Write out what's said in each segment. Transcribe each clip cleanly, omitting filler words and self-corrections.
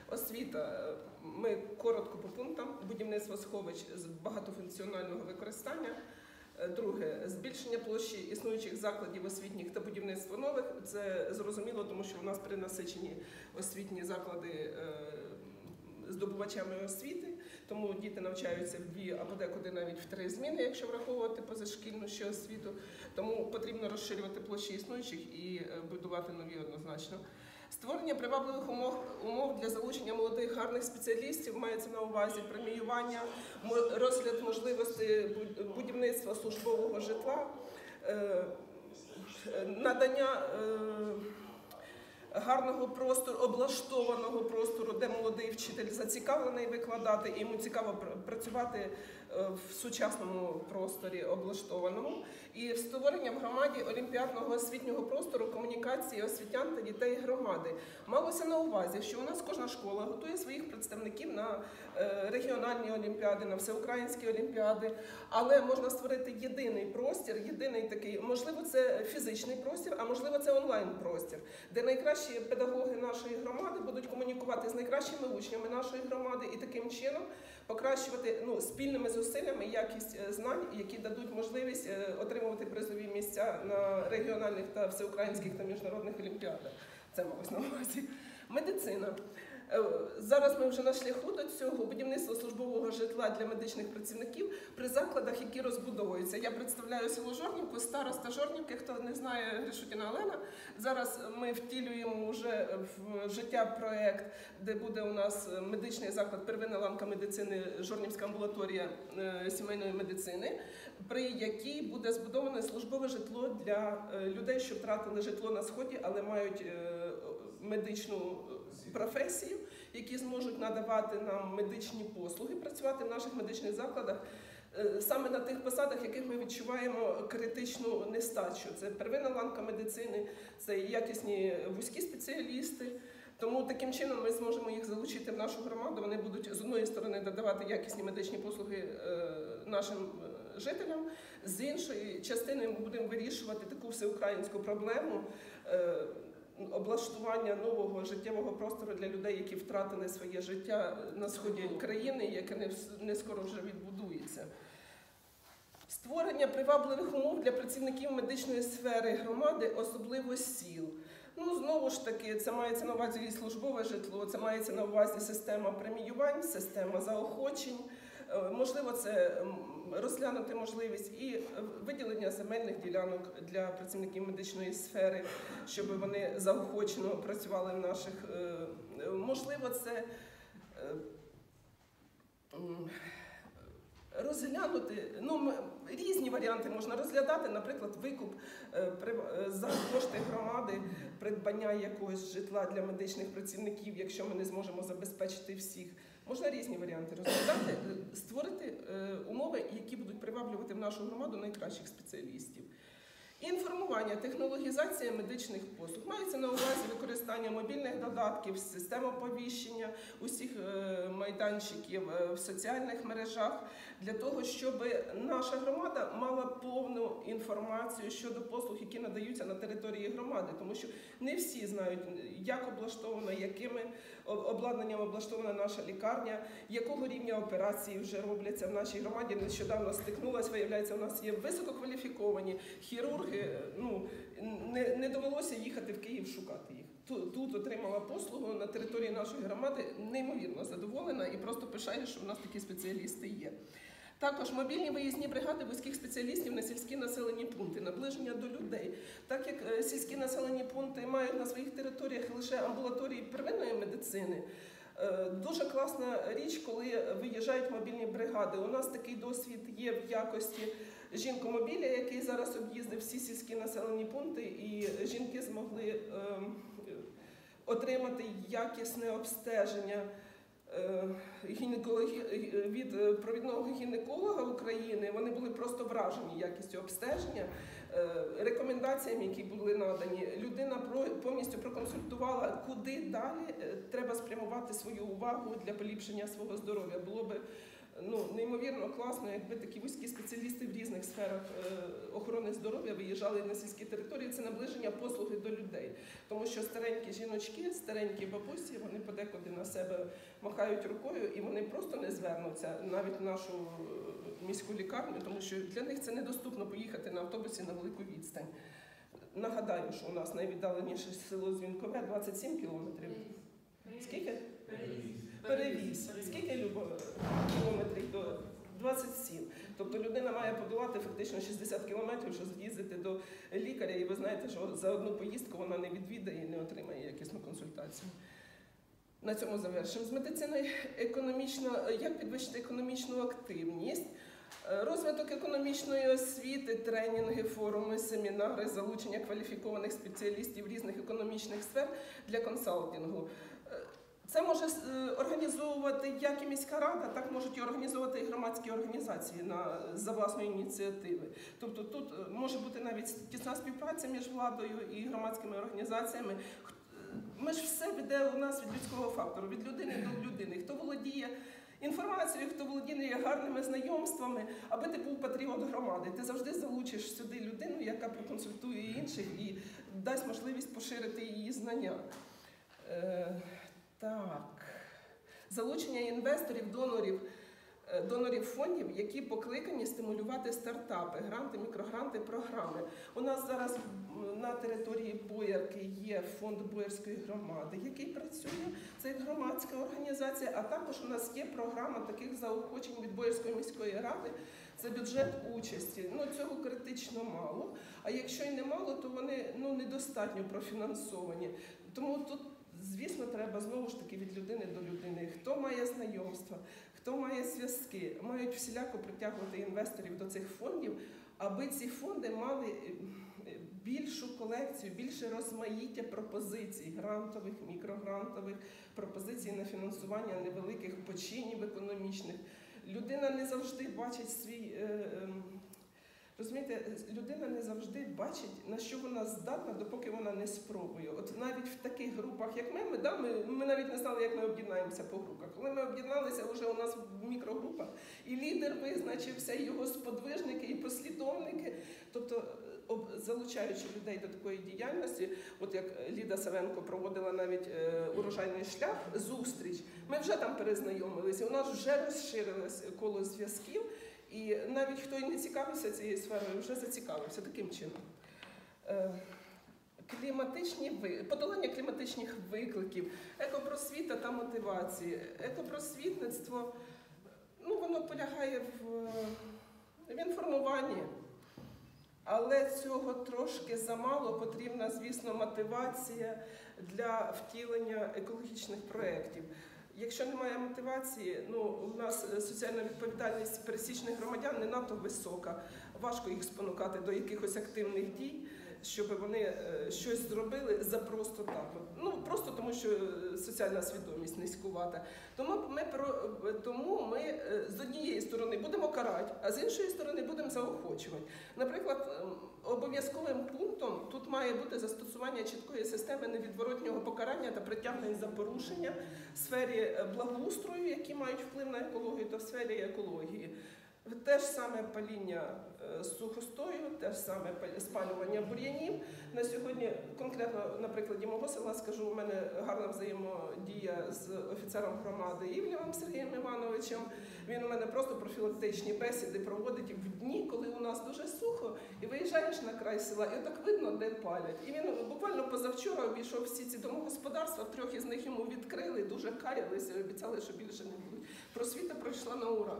Освіта. Ми коротко по пунктам. Будівництво сховищ з багатофункціонального використання. Друге, збільшення площі існуючих закладів освітніх та будівництво нових. Це зрозуміло, тому що у нас перенасичені освітні заклади здобувачами освіти, тому діти навчаються в 2 або декуди навіть в 3 зміни, якщо враховувати позашкільну ще освіту. Тому потрібно розширювати площі існуючих і будувати нові однозначно. Створення привабливих умов для залучення молодих гарних спеціалістів, мається на увазі преміювання, розгляд можливостей будівництва службового житла, надання гарного простору, облаштованого простору, де молодий вчитель зацікавлений викладати, і йому цікаво працювати в сучасному просторі облаштованому. І створення в громаді олімпіадного освітнього простору комунікації освітян та дітей громади. Малося на увазі, що у нас кожна школа готує своїх представників на регіональні олімпіади, на всеукраїнські олімпіади, але можна створити єдиний простір, єдиний такий, можливо, це фізичний простір, а можливо, це онлайн-простір, де найкращі педагоги нашої громади будуть комунікувати з найкращими учнями нашої громади і таким чином покращувати спільними зусиллями якість знань, які дадуть можливість отримувати призові місця на регіональних та всеукраїнських та міжнародних олімпіадах. Це малось на увазі. Медицина. Зараз ми вже на шляху до цього. Будівництво службового житла для медичних працівників при закладах, які розбудовуються. Я представляю село Жорнівку, староста Жорнівки, хто не знає, Гришутіна Олена. Зараз ми втілюємо вже в життя проєкт, де буде у нас медичний заклад, первинна ланка медицини, Жорнівська амбулаторія сімейної медицини, при якій буде збудоване службове житло для людей, що втратили житло на Сході, але мають медичну професію, які зможуть надавати нам медичні послуги, працювати в наших медичних закладах саме на тих посадах, яких ми відчуваємо критичну нестачу. Це первинна ланка медицини, це якісні вузькі спеціалісти. Тому таким чином ми зможемо їх залучити в нашу громаду. Вони будуть з одної сторони надавати якісні медичні послуги нашим жителям, з іншої частини ми будемо вирішувати таку всеукраїнську проблему облаштування нового життєвого простору для людей, які втратили своє життя на сході країни, яке не скоро вже відбудується. Створення привабливих умов для працівників медичної сфери громади, особливо сіл. Знову ж таки, це мається на увазі і службове житло, це мається на увазі система преміювань, система заохочень. Можливо, це розглянути можливість і виділення земельних ділянок для працівників медичної сфери, щоб вони заохочено працювали в наших. Можливо, це розглянути, різні варіанти можна розглядати, наприклад, викуп за кошти громади, придбання якогось житла для медичних працівників, якщо ми не зможемо забезпечити всіх. Можна різні варіанти розглядати, створити умови, які будуть приваблювати в нашу громаду найкращих спеціалістів. Інформування, технологізація медичних послуг. Мається на увазі використання мобільних додатків, систем оповіщення, усіх майданчиків в соціальних мережах, для того, щоб наша громада мала повну інформацію щодо послуг, які надаються на території громади. Тому що не всі знають, як облаштована, якими обладнанням облаштована наша лікарня, якого рівня операції вже робляться в нашій громаді. Нещодавно стикнулася, виявляється, у нас є висококваліфіковані хірурги, не довелося їхати в Київ шукати їх. Тут отримала послугу на території нашої громади, неймовірно задоволена і просто пишає, що в нас такі спеціалісти є. Також мобільні виїзні бригади вузьких спеціалістів на сільські населені пункти, наближення до людей. Так як сільські населені пункти мають на своїх територіях лише амбулаторії первинної медицини, дуже класна річ, коли виїжджають мобільні бригади. У нас такий досвід є в якості жінкомобіля, який зараз об'їздив всі сільські населені пункти, і жінки змогли отримати якісне обстеження від провідного гінеколога України. Вони були просто вражені якістю обстеження, рекомендаціями, які були надані. Людина повністю проконсультувала, куди далі треба спрямувати свою увагу для поліпшення свого здоров'я. Було би неймовірно класно, якби такі вузькі спеціалісти в різних сферах охорони здоров'я виїжджали на сільські території. Це наближення послуги до людей. Тому що старенькі жіночки, старенькі бабусі, вони подекуди на себе махають рукою і вони просто не звернуться навіть в нашу міську лікарню, тому що для них це недоступно поїхати на автобусі на велику відстань. Нагадаю, що у нас найвіддаленіше село Дзвінкове 27 кілометрів. Скільки? Перевіз. Скільки, Любо, кілометрів до 27. Тобто людина має подолати фактично 60 кілометрів, щоб з'їздити до лікаря, і ви знаєте, що за одну поїздку вона не відвідає і не отримає якісну консультацію. На цьому завершимо. З медициною як підвищити економічну активність? Розвиток економічної освіти, тренінги, форуми, семінари, залучення кваліфікованих спеціалістів різних економічних сфер для консалтингу. Це може організовувати як і міська рада, так можуть і організовувати і громадські організації за власної ініціативи. Тобто тут може бути навіть тісна співпраця між владою і громадськими організаціями. Ми ж все веде у нас від людського фактору, від людини до людини. Хто володіє інформацією, хто володіє гарними знайомствами, аби ти був патріот громади. Ти завжди залучиш сюди людину, яка проконсультує інших і дасть можливість поширити її знання. Так. Залучення інвесторів, донорів фондів, які покликані стимулювати стартапи, гранти, мікрогранти, програми. У нас зараз на території Боярки є фонд Боярської громади, який працює, це громадська організація, а також у нас є програма таких заохочень від Боярської міської ради, це бюджет участі. Цього критично мало, а якщо й не мало, то вони недостатньо профінансовані. Тому тут, звісно, треба знову ж таки від людини до людини. Хто має знайомства, хто має зв'язки, мають всіляко притягувати інвесторів до цих фондів, аби ці фонди мали більшу колекцію, більше розмаїття пропозицій, грантових, мікрогрантових, пропозицій на фінансування невеликих починів економічних. Людина не завжди бачить розумієте, людина не завжди бачить, на що вона здатна, допоки вона не спробує. От навіть в таких групах, як ми навіть не знали, як ми об'єднаємося по групах. Коли ми об'єдналися, вже у нас в мікрогрупах, і лідер визначився, і його сподвижники, і послідовники. Тобто, залучаючи людей до такої діяльності, от як Ліда Савенко проводила навіть урожайний шлях, зустріч, ми вже там перезнайомилися, у нас вже розширилось коло зв'язків, і навіть хто і не цікавився цією сферою, вже зацікавився таким чином. Подолання кліматичних викликів, екопросвіта та мотивації. Екопросвітництво, воно полягає в інформуванні, але цього трошки замало, потрібна, звісно, мотивація для втілення екологічних проєктів. Якщо немає мотивації, у нас соціальна відповідальність пересічних громадян не надто висока, важко їх спонукати до якихось активних дій, щоб вони щось зробили за просто так. Просто тому, що соціальна свідомість низькувата. Тому ми з однієї сторони будемо карати, а з іншої сторони будемо заохочувати. Наприклад, обов'язковим пунктом тут має бути застосування чіткої системи невідворотнього покарання та притягнень за порушення в сфері благоустрою, які мають вплив на екологію, та в сфері екології. Те ж саме паління сухостою, те ж саме спалювання бур'янів. На сьогодні, конкретно на прикладі мого села, скажу, у мене гарна взаємодія з офіцером громади Івлєвим Сергієм Івановичем. Він у мене просто профілактичні бесіди проводить в дні, коли у нас дуже сухо, і виїжджаєш на край села, і так видно, де палять. І він буквально позавчора обійшов всі ці домогосподарства, трьох із них йому відкрили, дуже каялися, обіцяли, що більше не будуть. Просвіта пройшла на ура.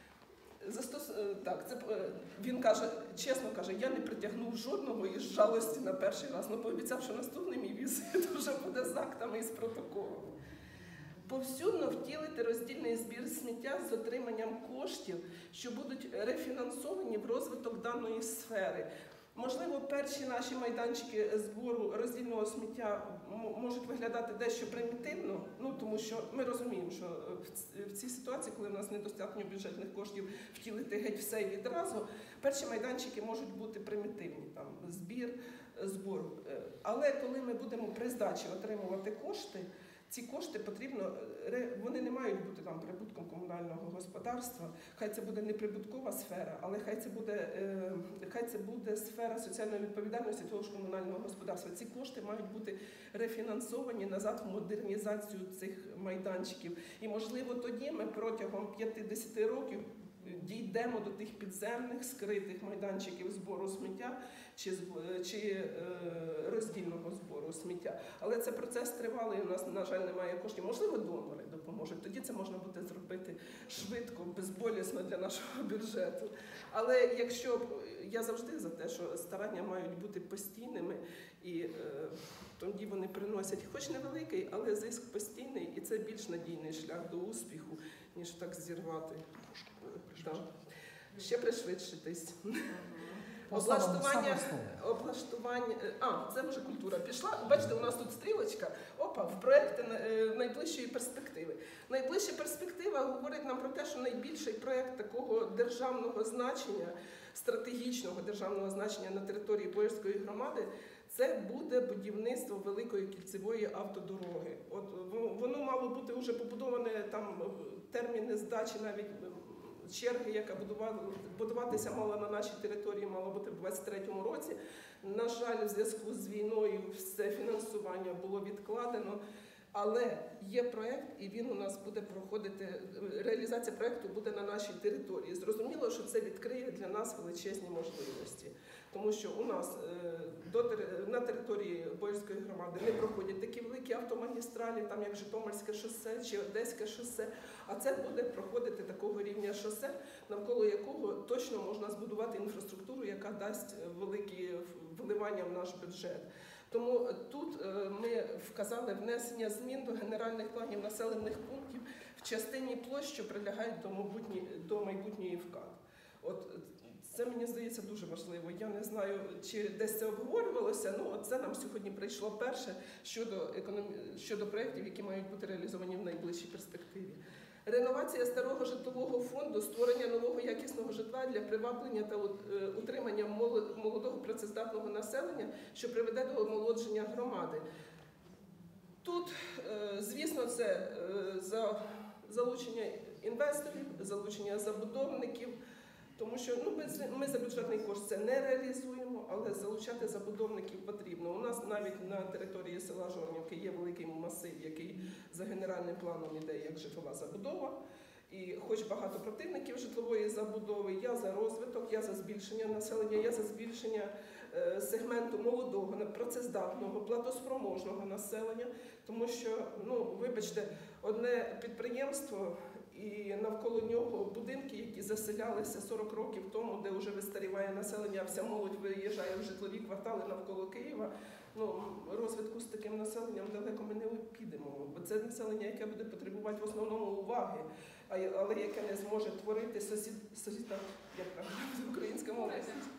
Він каже, чесно каже, я не притягнув жодного із жалості на перший раз, пообіцяв, що наступний мій візит вже буде з актами і з протоколом. Повсюдно втілити роздільний збір сміття з отриманням коштів, що будуть рефінансовані в розвиток даної сфери. Можливо, перші наші майданчики збору роздільного сміття можуть виглядати дещо примітивно, тому що ми розуміємо, що в цій ситуації, коли в нас недостатньо бюджетних коштів втілити геть все і відразу, перші майданчики можуть бути примітивні, там збор. Але коли ми будемо при здачі отримувати кошти, ці кошти потрібно, вони не мають бути там прибутком комунального господарства, хай це буде не прибуткова сфера, але хай це буде сфера соціальної відповідальності того ж комунального господарства. Ці кошти мають бути рефінансовані назад в модернізацію цих майданчиків. І, можливо, тоді ми протягом 50 років дійдемо до тих підземних, скритих майданчиків збору сміття чи роздільного збору сміття. Але це процес тривалий, у нас, на жаль, немає коштів. Можливо, донори допоможуть. Тоді це можна буде зробити швидко, безболісно для нашого бюджету. Але якщо я завжди за те, що старання мають бути постійними, і тоді вони приносять, хоч невеликий, але зиск постійний, і це більш надійний шлях до успіху, ніж так зірвати. Да. Ще пришвидшитись. Облаштування, це вже культура пішла. Бачите, у нас тут стрілочка. В проекти найближчої перспективи. Найближча перспектива говорить нам про те, що найбільший проект такого державного значення, стратегічного державного значення на території Боярської громади, це буде будівництво Великої кільцевої автодороги. Воно мало бути вже побудоване, там терміни здачі навіть черги, яка будуватися мала на нашій території, мала бути в 2023 році. На жаль, в зв'язку з війною все фінансування було відкладено. Але є проєкт, і він у нас буде проходити, реалізація проєкту буде на нашій території. Зрозуміло, що це відкриє для нас величезні можливості. Тому що у нас на території Боярської громади не проходять такі великі автомагістралі, там як Житомирське шосе чи Одеське шосе, а це буде проходити такого рівня шосе, навколо якого точно можна збудувати інфраструктуру, яка дасть великі вливання в наш бюджет. Тому тут ми вказали внесення змін до генеральних планів населених пунктів в частині площ, що прилягають до майбутньої ВКАД. Це, мені здається, дуже важливо. Я не знаю, чи десь це обговорювалося, це нам сьогодні прийшло перше щодо проєктів, які мають бути реалізовані в найближчій перспективі. Реновація старого житлового фонду, створення нового якісного житла для приваблення та утримання молодого працездатного населення, що приведе до омолодження громади. Тут, звісно, це залучення інвесторів, залучення забудовників, тому що ми за бюджетний кошт це не реалізуємо, але залучати забудовників потрібно. У нас навіть на території села Жорнівки є великий масив, який за генеральним планом іде як житлова забудова. І хоч багато противників житлової забудови, я за розвиток, я за збільшення населення, я за збільшення сегменту молодого, працездатного, платоспроможного населення, тому що, вибачте, одне підприємство і навколо нього будинки, які заселялися 40 років тому, де вже вистаріває населення, а вся молодь виїжджає в житлові квартали навколо Києва, розвитку з таким населенням далеко ми не підемо, бо це населення, яке буде потребувати в основному уваги, але яке не зможе творити сусіда, як правильно українська мова.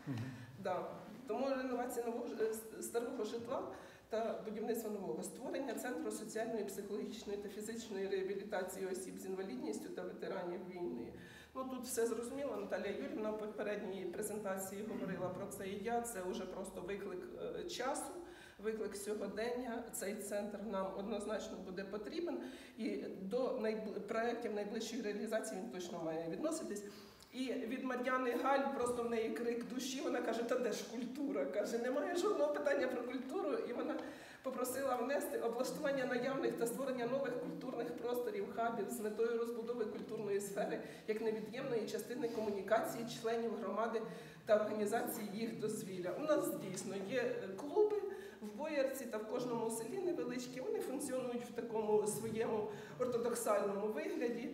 Тому реновація старого житла та будівництво нового, створення Центру соціальної, психологічної та фізичної реабілітації осіб з інвалідністю та ветеранів війни. Тут все зрозуміло, Наталія Юрівна в попередній презентації говорила про це, і це вже просто виклик часу, виклик сьогодення. Цей центр нам однозначно буде потрібен, і до проєктів найближчої реалізації він точно має відноситись. І від Мар'яни Галь, просто в неї крик душі, вона каже, та де ж культура? Каже, немає жодного питання про культуру, і вона попросила внести облаштування наявних та створення нових культурних просторів, хабів з метою розбудови культурної сфери як невід'ємної частини комунікації членів громади та організації їх дозвілля. У нас дійсно є клуби в Боярці та в кожному селі невеличкі, вони функціонують в такому своєму ортодоксальному вигляді.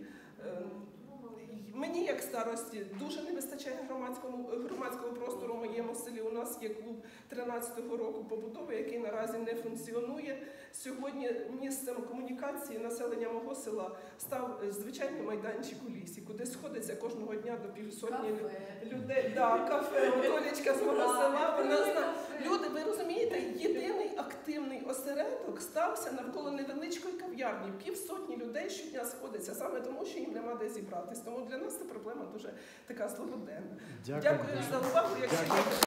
Мені, як старості, дуже не вистачає громадського простору в моєму селі. У нас є клуб 13-го року побудови, який наразі не функціонує. Сьогодні місцем комунікації населення мого села став звичайний майданчик у лісі, куди сходиться кожного дня до півсотні людей. Кафе, Олечка з мого села. Люди, ви розумієте, єдиний активний осередок стався навколо невеличкої кав'ярні. Півсотні людей щодня сходиться, саме тому, що їм нема де зібратись. Тому для нас ця проблема дуже така злободенна. Дякую за увагу.